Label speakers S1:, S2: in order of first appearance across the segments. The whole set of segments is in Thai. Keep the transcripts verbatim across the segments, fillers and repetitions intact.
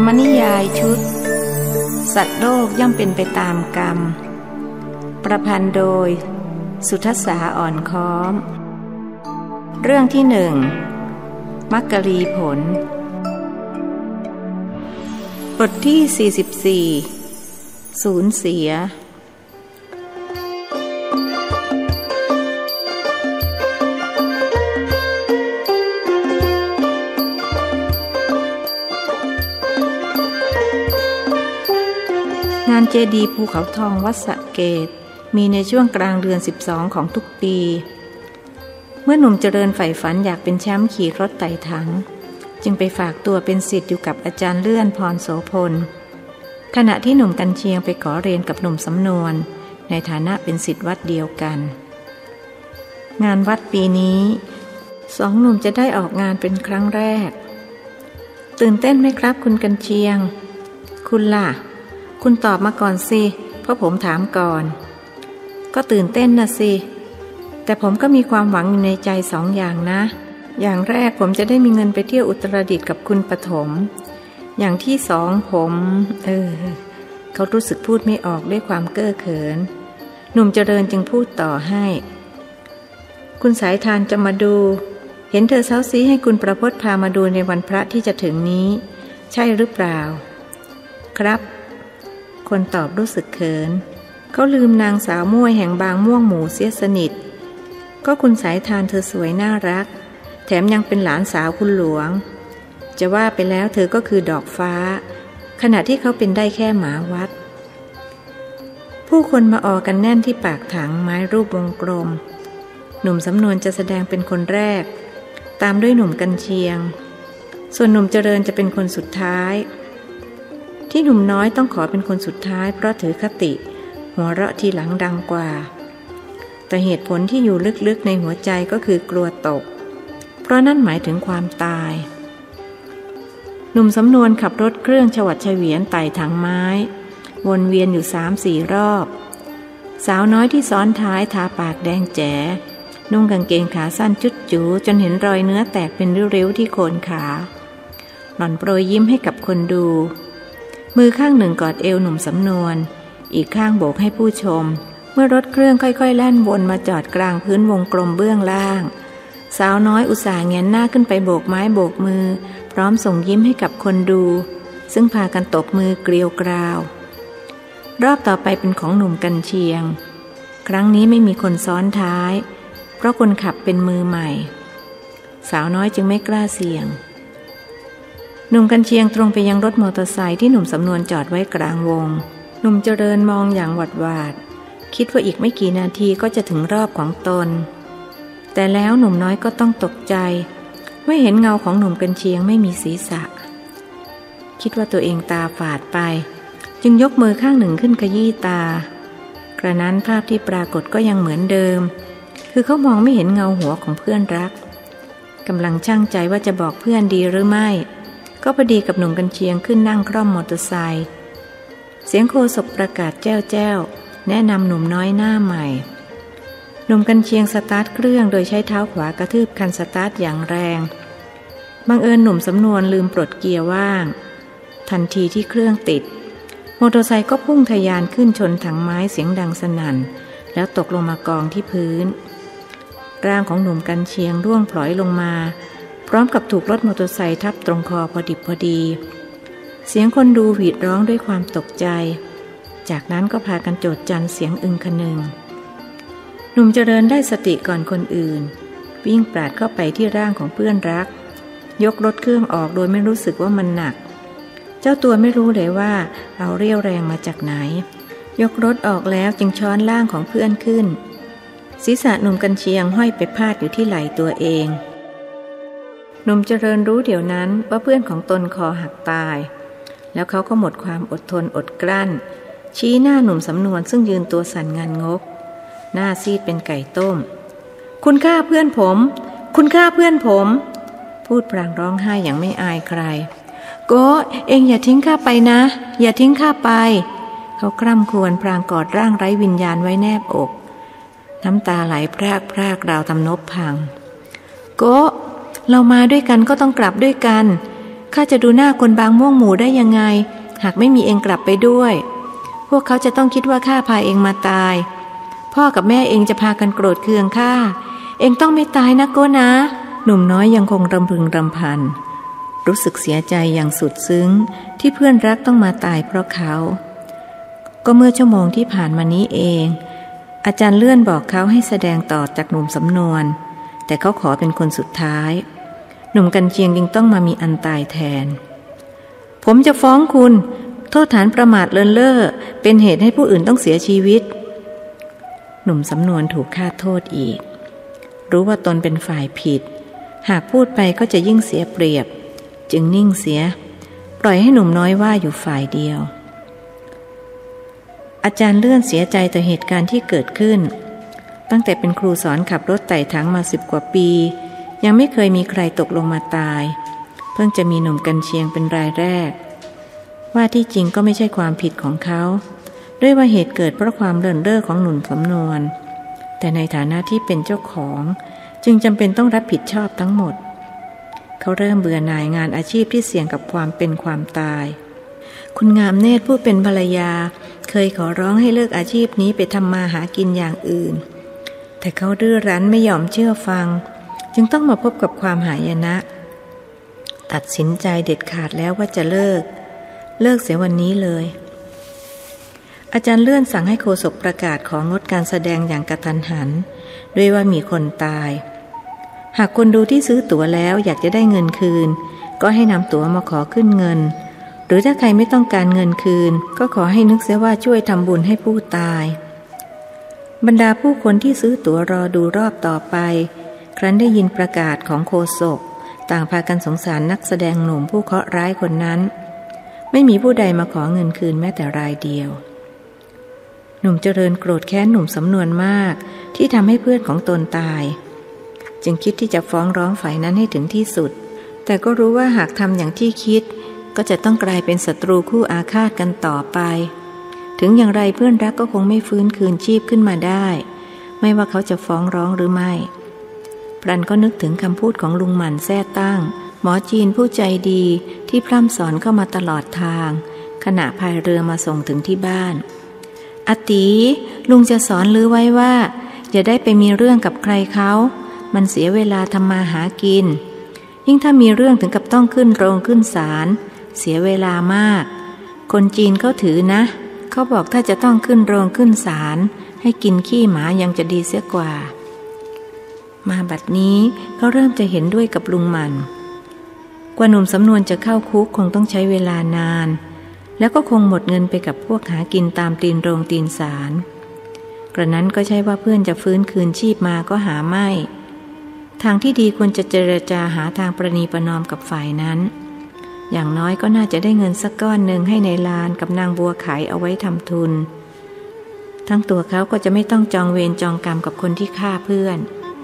S1: รมนิยายชุดสัตว์โลกย่อมเป็นไปตามกรรมประพันธ์โดยสุทัสสาอ่อนค้อมเรื่องที่หนึ่งมักกลีผลบทที่สี่สิบสี่สูญเสียงานเจดีย์ภูเขาทองวัดสะเกษมีในช่วงกลางเดือนสิบสองของทุกปีเมื่อหนุ่มเจริญใฝ่ฝันอยากเป็นแชมป์ขี่รถไต่ถังจึงไปฝากตัวเป็นศิษย์อยู่กับอาจารย์เลื่อนพรโสพลขณะที่หนุ่มกันเชียงไปขอเรียนกับหนุ่มสำนวนในฐานะเป็นศิษย์วัดเดียวกันงานวัดปีนี้สองหนุ่มจะได้ออกงานเป็นครั้งแรกตื่นเต้นไหมครับคุณกันเชียงคุณล่ะคุณตอบมาก่อนสิเพราะผมถามก่อนก็ตื่นเต้นนะสิแต่ผมก็มีความหวังอยู่ในใจสองอย่างนะอย่างแรกผมจะได้มีเงินไปเที่ยวอุตรดิตถ์กับคุณปฐมอย่างที่สองผมเออเขารู้สึกพูดไม่ออกด้วยความเก้อเขินหนุ่มเจริญจึงพูดต่อให้คุณสายทานจะมาดูเห็นเธอเซ้าซี้ให้คุณประพจน์พามาดูในวันพระที่จะถึงนี้ใช่หรือเปล่าครับคนตอบรู้สึกเขินเขาลืมนางสาวม่วยแห่งบางม่วงหมู่เสียสนิทก็คุณสายทานเธอสวยน่ารักแถมยังเป็นหลานสาวคุณหลวงจะว่าไปแล้วเธอก็คือดอกฟ้าขณะที่เขาเป็นได้แค่หมาวัดผู้คนมาออกันแน่นที่ปากถังไม้รูปวงกลมหนุ่มสำนวนจะแสดงเป็นคนแรกตามด้วยหนุ่มกันเชียงส่วนหนุ่มเจริญจะเป็นคนสุดท้ายที่หนุ่มน้อยต้องขอเป็นคนสุดท้ายเพราะถือคติหัวเราะทีหลังดังกว่าแต่เหตุผลที่อยู่ลึกๆในหัวใจก็คือกลัวตกเพราะนั่นหมายถึงความตายหนุ่มสำนวนขับรถเครื่องฉวัดเฉวียนไต่ถังไม้วนเวียนอยู่สามสี่รอบสาวน้อยที่ซ้อนท้ายทาปากแดงแจ๋นุ่งกางเกงขาสั้นจุดจูจนเห็นรอยเนื้อแตกเป็นริ้วๆที่โคนขาหล่อนโปรยยิ้มให้กับคนดูมือข้างหนึ่งกอดเอวหนุ่มสำนวนอีกข้างโบกให้ผู้ชมเมื่อรถเครื่องค่อยๆแล่นวนมาจอดกลางพื้นวงกลมเบื้องล่างสาวน้อยอุตส่าห์แงนหน้าขึ้นไปโบกไม้โบกมือพร้อมส่งยิ้มให้กับคนดูซึ่งพากันตบมือเกลียวกราวรอบต่อไปเป็นของหนุ่มกันเชียงครั้งนี้ไม่มีคนซ้อนท้ายเพราะคนขับเป็นมือใหม่สาวน้อยจึงไม่กล้าเสี่ยงหนุ่มกันเชียงตรงไปยังรถมอเตอร์ไซค์ที่หนุ่มสำนวนจอดไว้กลางวงหนุ่มเจริญมองอย่างหวาดหวาดคิดว่าอีกไม่กี่นาทีก็จะถึงรอบของตนแต่แล้วหนุ่มน้อยก็ต้องตกใจเมื่อเห็นเงาของหนุ่มกันเชียงไม่มีศีรษะคิดว่าตัวเองตาฝาดไปจึงยกมือข้างหนึ่งขึ้นขยี้ตากระนั้นภาพที่ปรากฏก็ยังเหมือนเดิมคือเขามองไม่เห็นเงาหัวของเพื่อนรักกำลังชั่งใจว่าจะบอกเพื่อนดีหรือไม่ก็พอดีกับหนุ่มกันเชียงขึ้นนั่งคร่อมมอเตอร์ไซค์เสียงโฆษกประกาศแจ้วแจ้วแนะนำหนุ่มน้อยหน้าใหม่หนุ่มกันเชียงสตาร์ทเครื่องโดยใช้เท้าขวากระทืบคันสตาร์ทอย่างแรงบังเอิญหนุ่มสำนวนลืมปลดเกียร์ว่างทันทีที่เครื่องติดมอเตอร์ไซค์ก็พุ่งทะยานขึ้นชนถังไม้เสียงดังสนั่นแล้วตกลงมากองที่พื้นร่างของหนุ่มกันเชียงร่วงพลอยลงมาพร้อมกับถูกรถมอเตอร์ไซค์ทับตรงคอพอดิบพอดีเสียงคนดูหวีดร้องด้วยความตกใจจากนั้นก็พากันโจษจันเสียงอึงคนึงหนุ่มเจริญได้สติก่อนคนอื่นวิ่งปราดเข้าไปที่ร่างของเพื่อนรักยกรถเครื่องออกโดยไม่รู้สึกว่ามันหนักเจ้าตัวไม่รู้เลยว่าเอาเรี่ยวแรงมาจากไหนยกรถออกแล้วจึงช้อนร่างของเพื่อนขึ้นศีรษะหนุ่มกันเชียงห้อยไปพาดอยู่ที่ไหล่ตัวเองหนุ่มเจริญรู้เดี๋ยวนั้นว่าเพื่อนของตนคอหักตายแล้วเขาก็หมดความอดทนอดกลั้นชี้หน้าหนุ่มสำนวนซึ่งยืนตัวสั่นงันงกหน้าซีดเป็นไก่ต้มคุณฆ่าเพื่อนผมคุณฆ่าเพื่อนผมพูดพลางร้องไห้อย่างไม่อายใครโก้เองอย่าทิ้งข้าไปนะอย่าทิ้งข้าไปเขาคร่ำครวญพลางกอดร่างไร้วิญญาณไว้แนบอกน้ำตาไหลพรากพรากราวทำนบพังโก้เรามาด้วยกันก็ต้องกลับด้วยกันข้าจะดูหน้าคนบางม่วงหมู่ได้ยังไงหากไม่มีเองกลับไปด้วยพวกเขาจะต้องคิดว่าข้าพาเองมาตายพ่อกับแม่เองจะพากันโกรธเคืองข้าเองต้องไม่ตายนะโกนะหนุ่มน้อยยังคงรำพึงรำพันรู้สึกเสียใจอย่างสุดซึ้งที่เพื่อนรักต้องมาตายเพราะเขาก็เมื่อชั่วโมงที่ผ่านมานี้เองอาจารย์เลื่อนบอกเขาให้แสดงต่อจากหนุ่มสำนวนแต่เขาขอเป็นคนสุดท้ายหนุ่มกันเชียงจึงต้องมามีอันตายแทนผมจะฟ้องคุณโทษฐานประมาทเลินเล่อเป็นเหตุให้ผู้อื่นต้องเสียชีวิตหนุ่มสำนวนถูกฆาตโทษอีกรู้ว่าตนเป็นฝ่ายผิดหากพูดไปก็จะยิ่งเสียเปรียบจึงนิ่งเสียปล่อยให้หนุ่มน้อยว่าอยู่ฝ่ายเดียวอาจารย์เลื่อนเสียใจต่อเหตุการณ์ที่เกิดขึ้นตั้งแต่เป็นครูสอนขับรถไต่ถังมาสิบกว่าปียังไม่เคยมีใครตกลงมาตายเพิ่งจะมีหนุ่มกันเชียงเป็นรายแรกว่าที่จริงก็ไม่ใช่ความผิดของเขาด้วยว่าเหตุเกิดเพราะความเลินเล่อของหนุ่มสำนวนแต่ในฐานะที่เป็นเจ้าของจึงจำเป็นต้องรับผิดชอบทั้งหมดเขาเริ่มเบื่อหน่ายงานอาชีพที่เสี่ยงกับความเป็นความตายคุณงามเนตรผู้เป็นภรรยาเคยขอร้องให้เลิกอาชีพนี้ไปทำมาหากินอย่างอื่นแต่เขาดื้อรั้นไม่ยอมเชื่อฟังจึงต้องมาพบกับความหายนะตัดสินใจเด็ดขาดแล้วว่าจะเลิกเลิกเสียวันนี้เลยอาจารย์เลื่อนสั่งให้โฆษกประกาศของงดการแสดงอย่างกระทันหันด้วยว่ามีคนตายหากคนดูที่ซื้อตั๋วแล้วอยากจะได้เงินคืนก็ให้นำตั๋วมาขอขึ้นเงินหรือถ้าใครไม่ต้องการเงินคืนก็ขอให้นึกเสียว่าช่วยทำบุญให้ผู้ตายบรรดาผู้คนที่ซื้อตั๋วรอดูรอบต่อไปครั้นได้ยินประกาศของโฆษกต่างพากันสงสารนักแสดงหนุ่มผู้เคราะห์ร้ายคนนั้นไม่มีผู้ใดมาขอเงินคืนแม้แต่รายเดียวหนุ่มเจริญโกรธแค้นหนุ่มสำนวนมากที่ทำให้เพื่อนของตนตายจึงคิดที่จะฟ้องร้องฝ่ายนั้นให้ถึงที่สุดแต่ก็รู้ว่าหากทำอย่างที่คิดก็จะต้องกลายเป็นศัตรูคู่อาฆาตกันต่อไปถึงอย่างไรเพื่อนรักก็คงไม่ฟื้นคืนชีพขึ้นมาได้ไม่ว่าเขาจะฟ้องร้องหรือไม่พลันก็นึกถึงคำพูดของลุงหมั่นแท้ตั้งหมอจีนผู้ใจดีที่พร่ำสอนเข้ามาตลอดทางขณะพายเรือมาส่งถึงที่บ้านอาตีลุงจะสอนลือไว้ว่าอย่าได้ไปมีเรื่องกับใครเขามันเสียเวลาทำมาหากินยิ่งถ้ามีเรื่องถึงกับต้องขึ้นโรงขึ้นศาลเสียเวลามากคนจีนเขาถือนะเขาบอกถ้าจะต้องขึ้นโรงขึ้นศาลให้กินขี้หมายังจะดีเสียกว่ามาบัดนี้เขาเริ่มจะเห็นด้วยกับลุงมันกว่าหนุ่มสำนวนจะเข้าคุกคงต้องใช้เวลานานแล้วก็คงหมดเงินไปกับพวกหากินตามตีนโรงตีนศาลกระนั้นก็ใช่ว่าเพื่อนจะฟื้นคืนชีพมาก็หาไม่ทางที่ดีควรจะเจรจาหาทางประนีประนอมกับฝ่ายนั้นอย่างน้อยก็น่าจะได้เงินสักก้อนหนึ่งให้ในลานกับนางบัวไขเอาไว้ทำทุนทั้งตัวเขาก็จะไม่ต้องจองเวรจองกรรมกับคนที่ฆ่าเพื่อน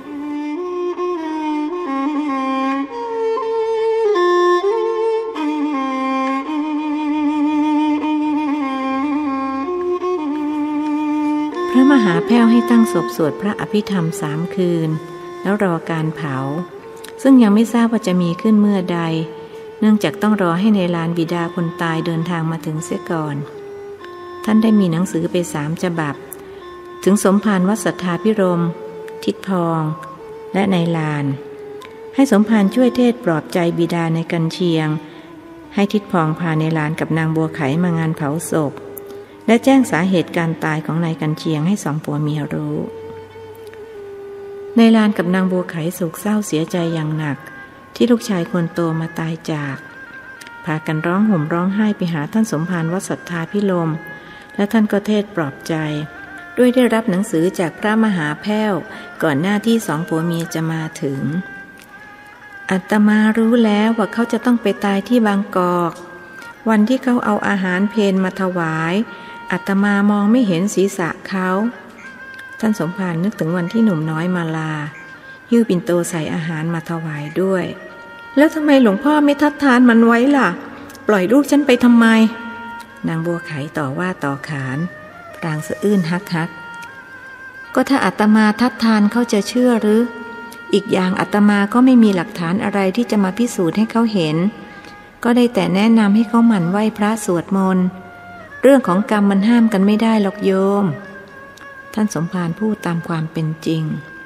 S1: พระมหาแพ้วให้ตั้งศพสวดพระอภิธรรมสามคืนแล้วรอการเผาซึ่งยังไม่ทราบว่าจะมีขึ้นเมื่อใดเนื่องจากต้องรอให้ในลานบิดาคนตายเดินทางมาถึงเสียก่อนท่านได้มีหนังสือไปสามฉบับถึงสมภารวัดสัทธาพิรมทิดพองและในลานให้สมภารช่วยเทศปลอบใจบิดาในกันเชียงให้ทิดพองพาในลานกับนางบัวไขมางานเผาศพและแจ้งสาเหตุการตายของนายกันเชียงให้สองผัวเมียรู้ในลานกับนางบัวไขโศกเศร้าเสียใจอย่างหนักที่ลูกชายคนโตมาตายจากพากันร้องห่มร้องไห้ไปหาท่านสมภารวัดสัทธาพิรมและท่านก็เทศปลอบใจด้วยได้รับหนังสือจากพระมหาแพ้วก่อนหน้าที่สองผัวเมียจะมาถึงอาตมารู้แล้วว่าเขาจะต้องไปตายที่บางกอกวันที่เขาเอาอาหารเพลมาถวายอาตมามองไม่เห็นศีรษะเขาท่านสมภารนึกถึงวันที่หนุ่มน้อยมาลาหิ้วปิ่นโตใส่อาหารมาถวายด้วยแล้วทำไมหลวงพ่อไม่ทัดทานมันไว้ล่ะปล่อยลูกฉันไปทำไมนางบัวไขต่อว่าต่อขานพลางสะอื้นฮักฮักก็ถ้าอาตมาทัดทานเขาจะเชื่อหรืออีกอย่างอาตมาก็ไม่มีหลักฐานอะไรที่จะมาพิสูจน์ให้เขาเห็นก็ได้แต่แนะนำให้เขาหมั่นไหว้พระสวดมนต์เรื่องของกรรมมันห้ามกันไม่ได้หรอกโยมท่านสมภารพูดตามความเป็นจริง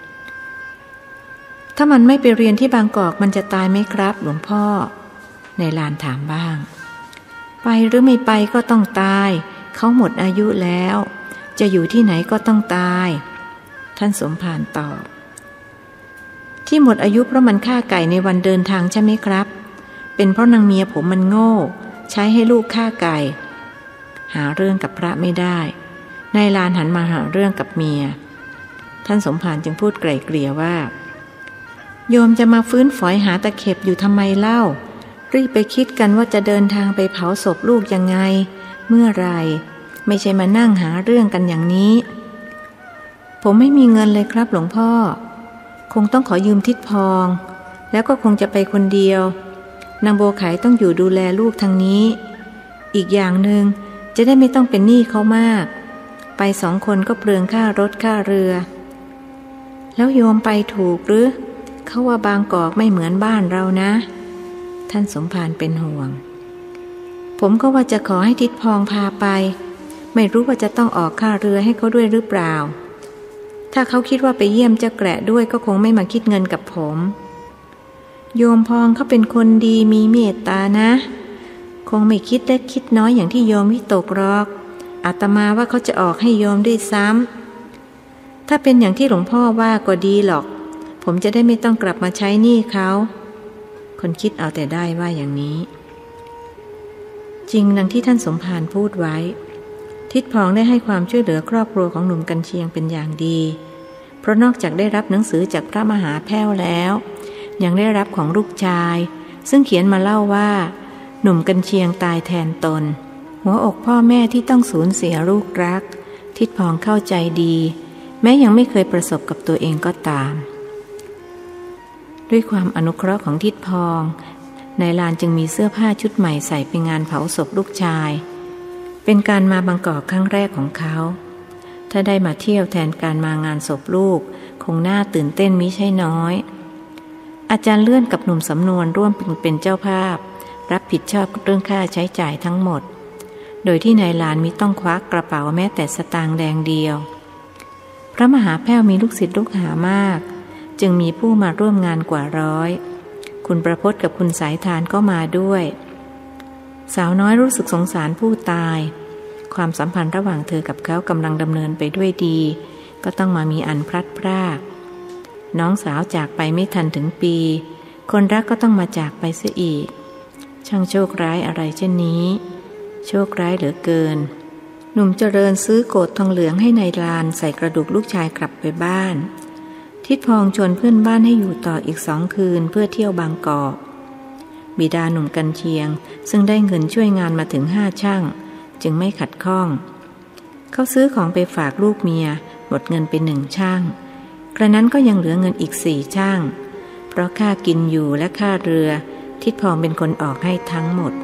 S1: ถ้ามันไม่ไปเรียนที่บางกอกมันจะตายไหมครับหลวงพ่อนายลานถามบ้างไปหรือไม่ไปก็ต้องตายเขาหมดอายุแล้วจะอยู่ที่ไหนก็ต้องตายท่านสมภารตอบที่หมดอายุเพราะมันฆ่าไก่ในวันเดินทางใช่ไหมครับเป็นเพราะนางเมียผมมันโง่ใช้ให้ลูกฆ่าไก่หาเรื่องกับพระไม่ได้นายลานหันมาหาเรื่องกับเมียท่านสมภารจึงพูดไกล่เกลี่ยว่าโยมจะมาฟื้นฝอยหาตะเข็บอยู่ทำไมเล่ารีบไปคิดกันว่าจะเดินทางไปเผาศพลูกยังไงเมื่อไรไม่ใช่มานั่งหาเรื่องกันอย่างนี้ผมไม่มีเงินเลยครับหลวงพ่อคงต้องขอยืมทิดพองแล้วก็คงจะไปคนเดียวนางโบไขต้องอยู่ดูแลลูกทางนี้อีกอย่างหนึ่งจะได้ไม่ต้องเป็นหนี้เขามากไปสองคนก็เปลืองค่ารถค่าเรือแล้วโยมไปถูกหรือเขาว่าบางกอกไม่เหมือนบ้านเรานะท่านสมภารเป็นห่วงผมก็ว่าจะขอให้ทิดพองพาไปไม่รู้ว่าจะต้องออกค่าเรือให้เขาด้วยหรือเปล่าถ้าเขาคิดว่าไปเยี่ยมเจ้าแกระด้วยก็คงไม่มาคิดเงินกับผมโยมพองเขาเป็นคนดีมีเมตตานะคงไม่คิดเล็กคิดน้อยอย่างที่โยมวิตกหรอกอาตมาว่าเขาจะออกให้โยมด้วยซ้ำถ้าเป็นอย่างที่หลวงพ่อว่าก็ดีหรอกผมจะได้ไม่ต้องกลับมาใช้หนี้เขาคนคิดเอาแต่ได้ว่าอย่างนี้จริงดังที่ท่านสมภารพูดไว้ทิดพองได้ให้ความช่วยเหลือครอบครัวของหนุ่มกันเชียงเป็นอย่างดีเพราะนอกจากได้รับหนังสือจากพระมหาแพ้วแล้วยังได้รับของลูกชายซึ่งเขียนมาเล่าว่าหนุ่มกันเชียงตายแทนตนหัวอกพ่อแม่ที่ต้องสูญเสียลูกรักทิดพองเข้าใจดีแม้ยังไม่เคยประสบกับตัวเองก็ตามด้วยความอนุเคราะห์ของทิดพองนายลานจึงมีเสื้อผ้าชุดใหม่ใส่ไปงานเผาศพลูกชายเป็นการมาบางกอกครั้งแรกของเขาถ้าได้มาเที่ยวแทนการมางานศพลูกคงน่าตื่นเต้นมิใช่น้อยอาจารย์เลื่อนกับหนุ่มสำนวนร่วมเป็นเจ้าภาพรับผิดชอบเรื่องค่าใช้จ่ายทั้งหมดโดยที่นายลานมิต้องควักกระเป๋าแม้แต่สตางค์แดงเดียวพระมหาแพ้วมีลูกศิษย์ลูกหามากจึงมีผู้มาร่วมงานกว่าร้อยคุณประพจน์กับคุณสายทานก็มาด้วยสาวน้อยรู้สึกสงสารผู้ตายความสัมพันธ์ระหว่างเธอกับเขากำลังดำเนินไปด้วยดีก็ต้องมามีอันพลัดพรากน้องสาวจากไปไม่ทันถึงปีคนรักก็ต้องมาจากไปเสียอีกช่างโชคร้ายอะไรเช่นนี้โชคร้ายเหลือเกินหนุ่มเจริญซื้อโกฐทองเหลืองให้นายลานใส่กระดูกลูกชายกลับไปบ้านทิดพองชวนเพื่อนบ้านให้อยู่ต่ออีกสองคืนเพื่อเที่ยวบางกอกบิดาหนุ่มกันเชียงซึ่งได้เงินช่วยงานมาถึงห้าช่างจึงไม่ขัดข้องเขาซื้อของไปฝากลูกเมียหมดเงินไปหนึ่งช่างกระนั้นก็ยังเหลือเงินอีกสี่ช่างเพราะค่ากินอยู่และค่าเรือทิดพองเป็นคนออกให้ทั้งหมด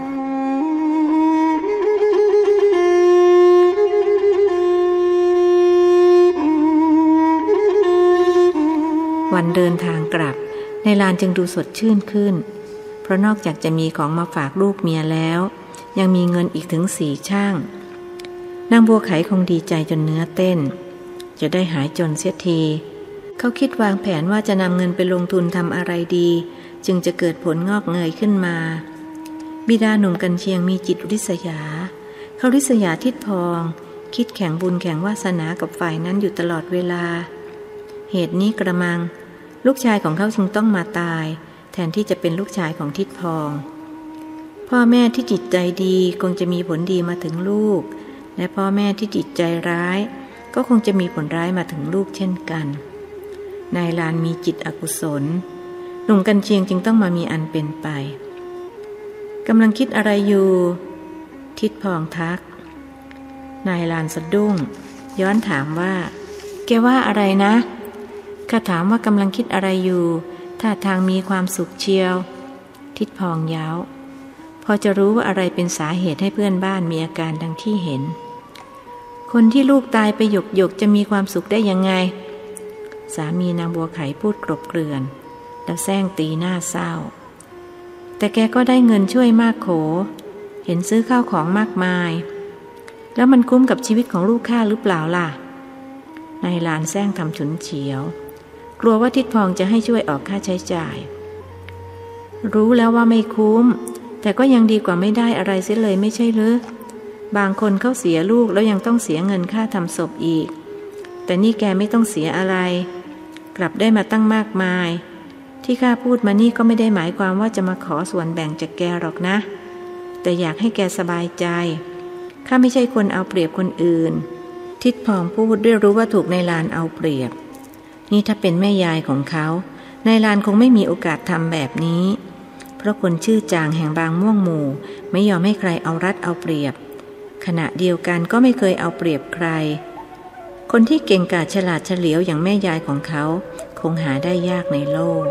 S1: วันเดินทางกลับนายลานจึงดูสดชื่นขึ้นเพราะนอกจากจะมีของมาฝากลูกเมียแล้วยังมีเงินอีกถึงสี่ช่างนางบัวไขคงดีใจจนเนื้อเต้นจะได้หายจนเสียทีเขาคิดวางแผนว่าจะนำเงินไปลงทุนทำอะไรดีจึงจะเกิดผลงอกเงยขึ้นมาบิดาหนุ่มกันเชียงมีจิตริษยาเขาริษยาทิดพองคิดแข่งบุญแข่งวาสนากับฝ่ายนั้นอยู่ตลอดเวลาเหตุนี้กระมังลูกชายของเขาจึงต้องมาตายแทนที่จะเป็นลูกชายของทิดพองพ่อแม่ที่จิตใจดีคงจะมีผลดีมาถึงลูกและพ่อแม่ที่จิตใจร้ายก็คงจะมีผลร้ายมาถึงลูกเช่นกันนายลานมีจิตอกุศลหนุ่มกันเชียงจึงต้องมามีอันเป็นไปกำลังคิดอะไรอยู่ทิดพองทักนายลานสะดุ้งย้อนถามว่าแกว่าอะไรนะข้าถามว่ากำลังคิดอะไรอยู่ท่าทางมีความสุขเชียวทิดพองย้าวพอจะรู้ว่าอะไรเป็นสาเหตุให้เพื่อนบ้านมีอาการดังที่เห็นคนที่ลูกตายไปหยกหยกจะมีความสุขได้ยังไงสามีนางบัวไขพูดกรบเกลื่อนแล้วแซงตีหน้าเศร้าแต่แกก็ได้เงินช่วยมากโขเห็นซื้อข้าวของมากมายแล้วมันคุ้มกับชีวิตของลูกข้าหรือเปล่าล่ะนายหลานแซงทำฉุนเฉียวกลัวว่าทิดพองจะให้ช่วยออกค่าใช้จ่ายรู้แล้วว่าไม่คุ้มแต่ก็ยังดีกว่าไม่ได้อะไรเสียเลยไม่ใช่หรือบางคนเขาเสียลูกแล้วยังต้องเสียเงินค่าทำศพอีกแต่นี่แกไม่ต้องเสียอะไรกลับได้มาตั้งมากมายที่ข้าพูดมานี่ก็ไม่ได้หมายความว่าจะมาขอส่วนแบ่งจากแกหรอกนะแต่อยากให้แกสบายใจข้าไม่ใช่คนเอาเปรียบคนอื่นทิดพองพูดด้วยรู้ว่าถูกนายลานเอาเปรียบนี่ถ้าเป็นแม่ยายของเขานายลานคงไม่มีโอกาสทำแบบนี้เพราะคนชื่อจางแห่งบางม่วงหมู่ไม่ยอมให้ใครเอารัดเอาเปรียบขณะเดียวกันก็ไม่เคยเอาเปรียบใครคนที่เก่งกาจฉลาดเฉลียวอย่างแม่ยายของเขาคงหาได้ยากในโลก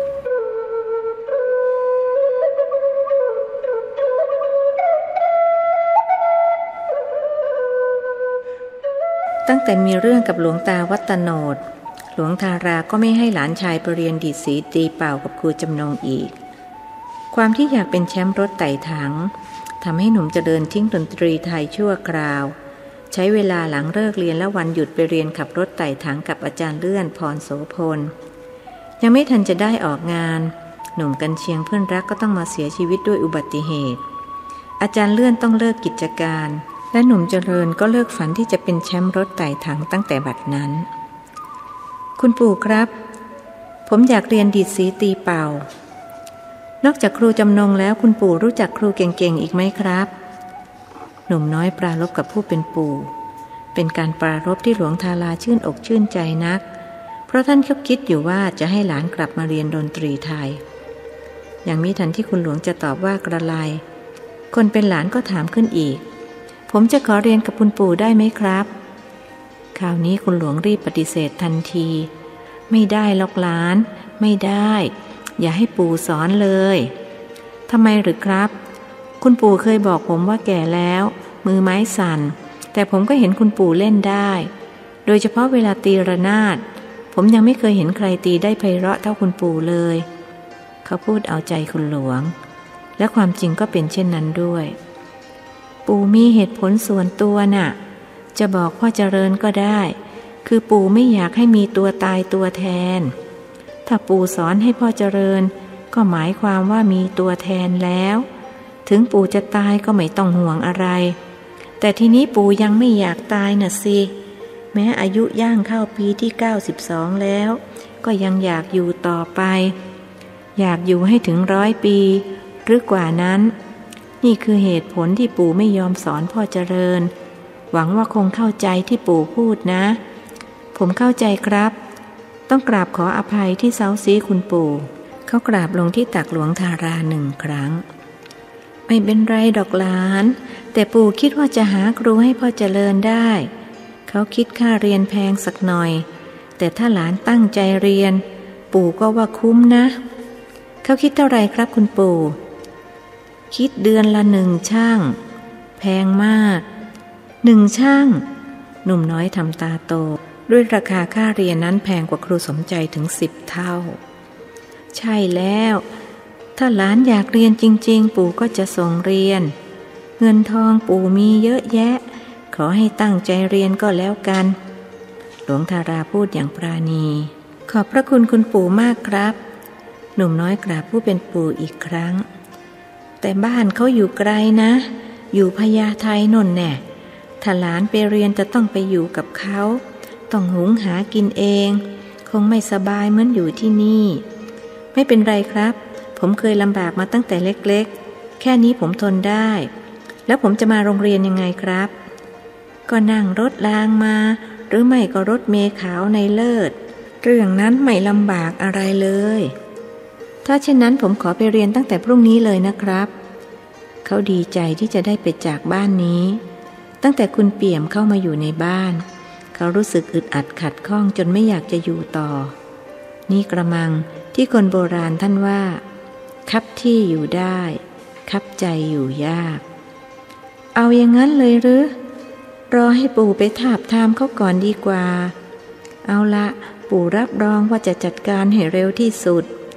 S1: ตั้งแต่มีเรื่องกับหลวงตาวัตโนดหลวงทาราก็ไม่ให้หลานชายไปเรียนดีดสีตีเป่ากับครูจำนงอีกความที่อยากเป็นแชมป์รถไต่ถังทำให้หนุ่มเจริญทิ้งดนตรีไทยชั่วคราวใช้เวลาหลังเลิกเรียนและวันหยุดไปเรียนขับรถไต่ถังกับอาจารย์เลื่อนพรโสพลยังไม่ทันจะได้ออกงานหนุ่มกันเชียงเพื่อนรักก็ต้องมาเสียชีวิตด้วยอุบัติเหตุอาจารย์เลื่อนต้องเลิกกิจการและหนุ่มเจริญก็เลิกฝันที่จะเป็นแชมป์รถไต่ถังตั้งแต่บัดนั้นคุณปู่ครับผมอยากเรียนดีดสีตีเป่านอกจากครูจำนงแล้วคุณปู่รู้จักครูเก่งๆอีกไหมครับหนุ่มน้อยปรารภกับผู้เป็นปู่เป็นการปรารภที่หลวงทาราชื่นอกชื่นใจนักเพราะท่านคิดอยู่ว่าจะให้หลานกลับมาเรียนดนตรีไทยยังมิทันที่คุณหลวงจะตอบว่ากระไรคนเป็นหลานก็ถามขึ้นอีกผมจะขอเรียนกับคุณปู่ได้ไหมครับคราวนี้คุณหลวงรีบปฏิเสธทันทีไม่ได้หรอกหลานไม่ได้อย่าให้ปู่สอนเลยทำไมหรือครับคุณปู่เคยบอกผมว่าแก่แล้วมือไม้สั่นแต่ผมก็เห็นคุณปู่เล่นได้โดยเฉพาะเวลาตีระนาดผมยังไม่เคยเห็นใครตีได้ไพเราะเท่าคุณปู่เลยเขาพูดเอาใจคุณหลวงและความจริงก็เป็นเช่นนั้นด้วยปู่มีเหตุผลส่วนตัวน่ะจะบอกพ่อเจริญก็ได้คือปู่ไม่อยากให้มีตัวตายตัวแทนถ้าปู่สอนให้พ่อเจริญก็หมายความว่ามีตัวแทนแล้วถึงปู่จะตายก็ไม่ต้องห่วงอะไรแต่ทีนี้ปู่ยังไม่อยากตายน่ะสิแม้อายุย่างเข้าปีที่เก้าสิบสองแล้วก็ยังอยากอยู่ต่อไปอยากอยู่ให้ถึงร้อยปีหรือกว่านั้นนี่คือเหตุผลที่ปู่ไม่ยอมสอนพ่อเจริญหวังว่าคงเข้าใจที่ปู่พูดนะผมเข้าใจครับต้องกราบขออภัยที่เซ้าซี้คุณปู่เขากราบลงที่ตักหลวงทาราหนึ่งครั้งไม่เป็นไรดอกหลานแต่ปู่คิดว่าจะหาครูให้พ่อเจริญได้เขาคิดค่าเรียนแพงสักหน่อยแต่ถ้าหลานตั้งใจเรียนปู่ก็ว่าคุ้มนะเขาคิดเท่าไรครับคุณปู่คิดเดือนละหนึ่งช่างแพงมากหนึ่งช่างหนุ่มน้อยทำตาโตด้วยราคาค่าเรียนนั้นแพงกว่าครูสมใจถึงสิบเท่าใช่แล้วถ้าหลานอยากเรียนจริงๆปู่ก็จะส่งเรียนเงินทองปู่มีเยอะแยะขอให้ตั้งใจเรียนก็แล้วกันหลวงทาราพูดอย่างปราณีขอบพระคุณคุณปู่มากครับหนุ่มน้อยกราบผู้เป็นปู่อีกครั้งแต่บ้านเขาอยู่ไกลนะอยู่พญาไทนนท์แน่ถ้าหลานไปเรียนจะต้องไปอยู่กับเขาต้องหุงหากินเองคงไม่สบายเหมือนอยู่ที่นี่ไม่เป็นไรครับผมเคยลำบากมาตั้งแต่เล็กๆแค่นี้ผมทนได้แล้วผมจะมาโรงเรียนยังไงครับก็นั่งรถรางมาหรือไม่ก็รถเมล์ขาวในเลิศเรื่องนั้นไม่ลำบากอะไรเลยถ้าเช่นนั้นผมขอไปเรียนตั้งแต่พรุ่งนี้เลยนะครับเขาดีใจที่จะได้ไปจากบ้านนี้ตั้งแต่คุณเปี่ยมเข้ามาอยู่ในบ้านเขารู้สึกอึดอัดขัดข้องจนไม่อยากจะอยู่ต่อนี่กระมังที่คนโบราณท่านว่าคับที่อยู่ได้คับใจอยู่ยากเอาอย่างนั้นเลยหรือรอให้ปู่ไปทาบทามเขาก่อนดีกว่าเอาละปู่รับรองว่าจะจัดการให้เร็วที่สุด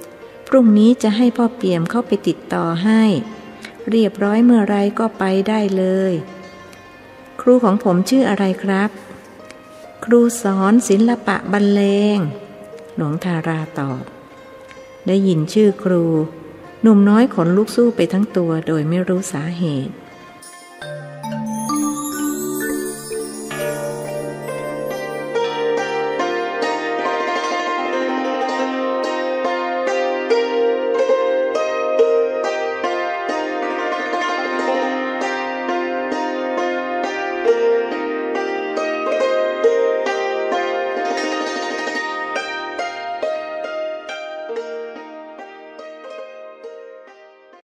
S1: พรุ่งนี้จะให้พ่อเปี่ยมเข้าไปติดต่อให้เรียบร้อยเมื่อไรก็ไปได้เลยครูของผมชื่ออะไรครับครูสอนศิลปะบรรเลงหลวงทาราตอบได้ยินชื่อครูหนุ่มน้อยขนลุกสู้ไปทั้งตัวโดยไม่รู้สาเหตุ